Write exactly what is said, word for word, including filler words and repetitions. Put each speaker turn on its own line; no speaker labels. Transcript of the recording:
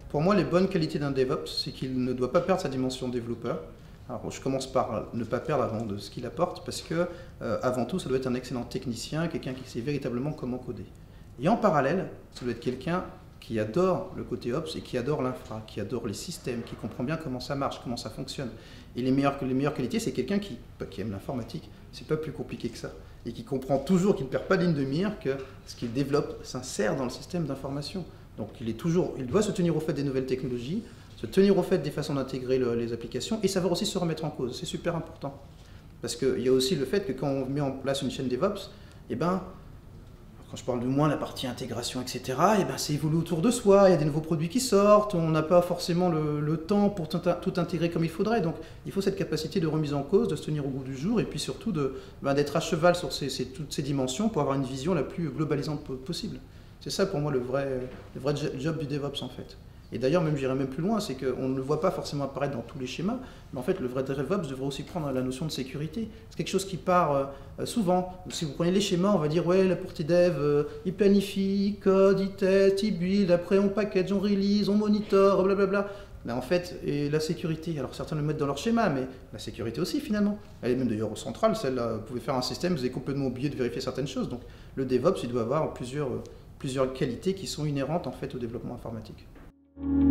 Pour moi, les bonnes qualités d'un DevOps, c'est qu'il ne doit pas perdre sa dimension développeur. Alors, je commence par ne pas perdre avant de ce qu'il apporte, parce que, euh, avant tout, ça doit être un excellent technicien, quelqu'un qui sait véritablement comment coder. Et en parallèle, ça doit être quelqu'un qui adore le côté Ops et qui adore l'infra, qui adore les systèmes, qui comprend bien comment ça marche, comment ça fonctionne. Et les meilleures, les meilleures qualités, c'est quelqu'un qui, qui aime l'informatique, c'est pas plus compliqué que ça, et qui comprend toujours, qui ne perd pas de ligne de mire, que ce qu'il développe s'insère dans le système d'information. Donc il, est toujours, il doit se tenir au fait des nouvelles technologies, se tenir au fait des façons d'intégrer le, les applications, et savoir aussi se remettre en cause. C'est super important. Parce qu'il y a aussi le fait que quand on met en place une chaîne DevOps, eh ben, quand je parle du moins la partie intégration, et cetera, eh ben, c'est évolué autour de soi, il y a des nouveaux produits qui sortent, on n'a pas forcément le, le temps pour tout, tout intégrer comme il faudrait. Donc il faut cette capacité de remise en cause, de se tenir au goût du jour, et puis surtout ben, d'être à cheval sur ces, ces, toutes ces dimensions pour avoir une vision la plus globalisante possible. C'est ça pour moi le vrai, le vrai job du DevOps en fait. Et d'ailleurs, même j'irais même plus loin, c'est qu'on ne le voit pas forcément apparaître dans tous les schémas, mais en fait, le vrai DevOps devrait aussi prendre la notion de sécurité. C'est quelque chose qui part euh, souvent. Si vous prenez les schémas, on va dire, ouais, la partie dev, euh, il planifie, il code, il teste, il build, après on package, on release, on monitor, blablabla. Là, en fait, et la sécurité, alors certains le mettent dans leur schéma, mais la sécurité aussi, finalement. Elle est même d'ailleurs au central, celle-là. Vous pouvez faire un système, vous avez complètement oublié de vérifier certaines choses. Donc, le DevOps, il doit avoir plusieurs, plusieurs qualités qui sont inhérentes, en fait, au développement informatique.